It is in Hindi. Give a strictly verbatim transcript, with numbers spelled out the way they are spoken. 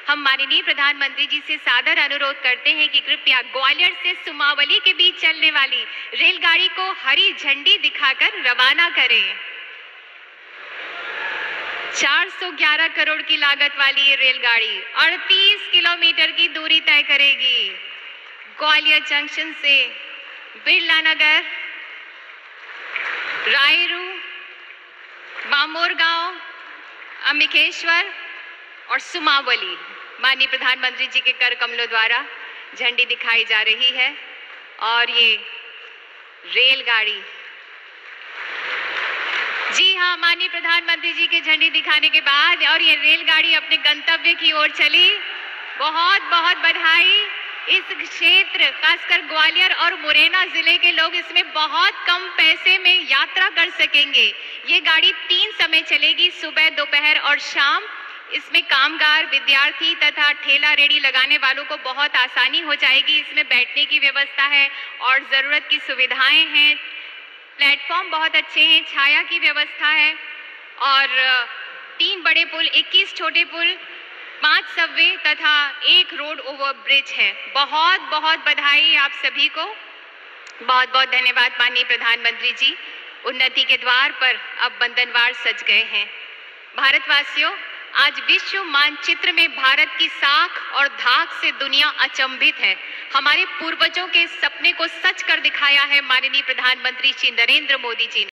हम माननीय प्रधानमंत्री जी से सादर अनुरोध करते हैं कि कृपया ग्वालियर से सुमावली के बीच चलने वाली रेलगाड़ी को हरी झंडी दिखाकर रवाना करें। चार सौ ग्यारह करोड़ की लागत वाली ये रेलगाड़ी अड़तीस किलोमीटर की दूरी तय करेगी। ग्वालियर जंक्शन से बिरला नगर, रायरू, बामोर गांव, अम्बिकेश्वर और सुमावली माननीय प्रधानमंत्री जी के कर कमलों द्वारा झंडी दिखाई जा रही है। और ये रेलगाड़ी, जी हाँ, माननीय प्रधानमंत्री जी के झंडी दिखाने के बाद और ये रेलगाड़ी अपने गंतव्य की ओर चली। बहुत बहुत बधाई। इस क्षेत्र खासकर ग्वालियर और मुरैना जिले के लोग इसमें बहुत कम पैसे में यात्रा कर सकेंगे। ये गाड़ी तीन समय चलेगी, सुबह, दोपहर और शाम। इसमें कामगार, विद्यार्थी तथा ठेला रेडी लगाने वालों को बहुत आसानी हो जाएगी। इसमें बैठने की व्यवस्था है और ज़रूरत की सुविधाएं हैं। प्लेटफॉर्म बहुत अच्छे हैं, छाया की व्यवस्था है और तीन बड़े पुल, इक्कीस छोटे पुल, पांच सबवे तथा एक रोड ओवर ब्रिज है। बहुत बहुत बधाई आप सभी को। बहुत बहुत धन्यवाद माननीय प्रधानमंत्री जी। उन्नति के द्वार पर अब बंधनवार सज गए हैं। भारतवासियों, आज विश्व मानचित्र में भारत की साख और धाक से दुनिया अचंभित है। हमारे पूर्वजों के सपने को सच कर दिखाया है माननीय प्रधानमंत्री श्री नरेंद्र मोदी जी ने।